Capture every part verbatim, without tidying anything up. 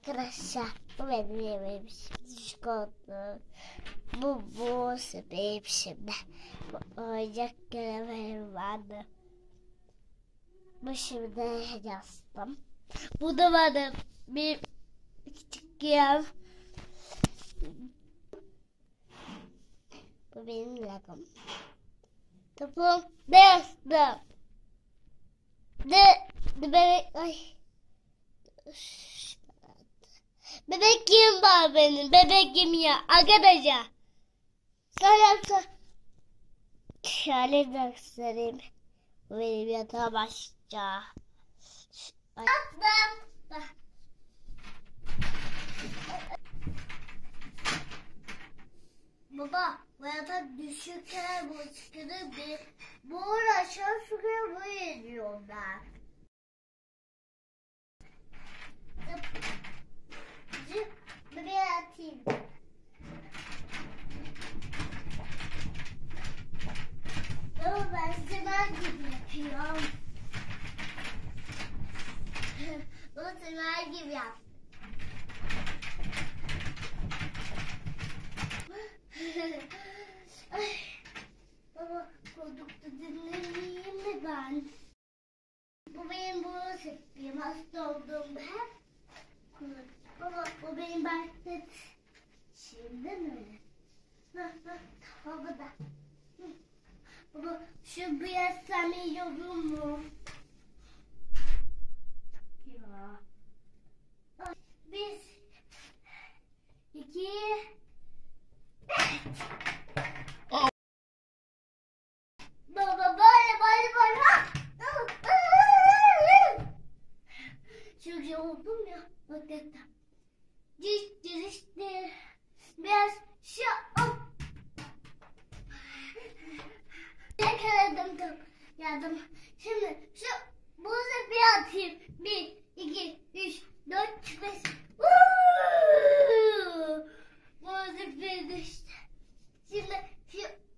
Arkadaşlar bu benim yemeğim şimdi çikolata. Bu bu benim şimdi. Bu oyuncak görevim vardı. Bu şimdi yazdım. Bu da vardı bir küçük yer. Bu benim lagom. Topum beyazdı. De, de bebek ay. Bebekim var benim. Bebekim ya. Arkadaşlar. Sonra şöyle göstereyim. Bu benim yatağa başlayacağım. Baba, bu yatak düşükler bu çıkıyor bir. Bu aşağı çıkıyor bu yediyor ben. Buraya atayım. Ama ben sever gibi yapıyorum. Bunu sever gibi yap. Ay, baba koltukta dinleneyim mi ben? Bu benim bu sepim hasta olduğumda hep. Baba bu benim bahset. Şimdi mi? Baba da. Baba şu beyaz sen yiyorum mu? Ya. Bir, iki, baba böyle böyle böyle. Çok şey oldum ya. Hakikaten. Diş dirişti. Biraz şu hop. Yakaladım da yardım. Şimdi şu buzu bir atayım. Bir, iki, üç, dört, beş. Buzu bir düştü. Şimdi şu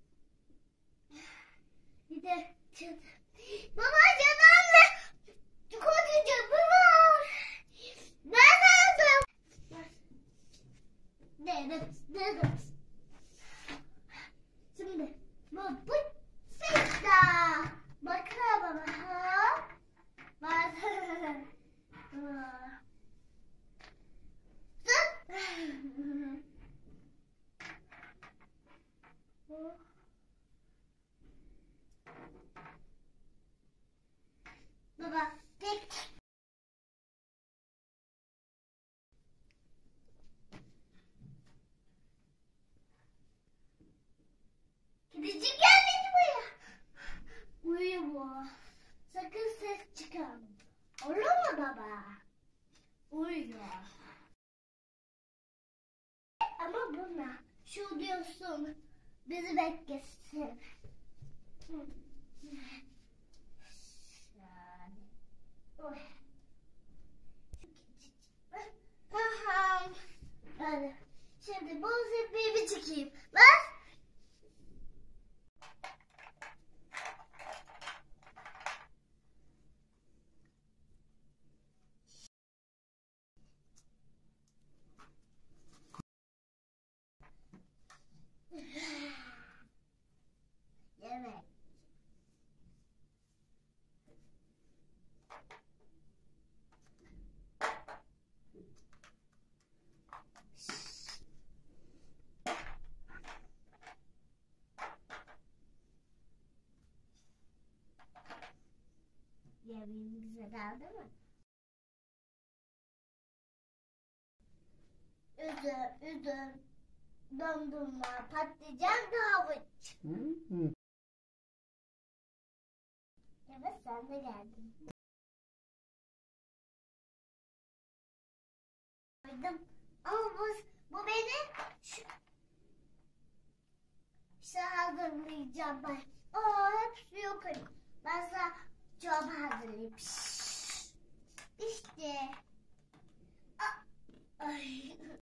bir de çıktı. Baba canım ve kocacan bu var. Ben aldım. Dedim, dedim. Şimdi bu bu sita. Bakın baba ha. Bak. Baba tek. Kedicik gelmedi buraya. Uyuyor. Sakın ses çıkarma. Olur mu baba? Uyuyor. Ama buna şu diyorsun. Bizi beklesin. Oy. Aha. Hadi. Şimdi bu zipi bir çıkayım. Bak. Yemek. Yemeğim güzel oldu mu? Üzüm, üzüm, dondurma, patlıcan, havuç. Hmm. Evet sen de geldin. Ama bu, bu benim şu, şu hazırlayacağım ben. Aa hepsi yok. Ben sana çorba hazırlayayım. İşte. Ay.